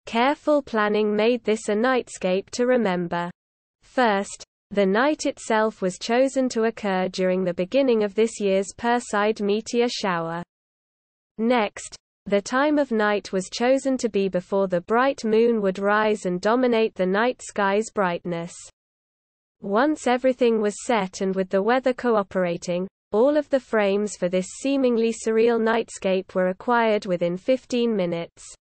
Careful planning made this a nightscape to remember. First, the night itself was chosen to occur during the beginning of this year's Perseid Meteor Shower. Next, the time of night was chosen to be before the bright moon would rise and dominate the night sky's brightness. Once everything was set and with the weather cooperating, all of the frames for this seemingly surreal nightscape were acquired within 15 minutes.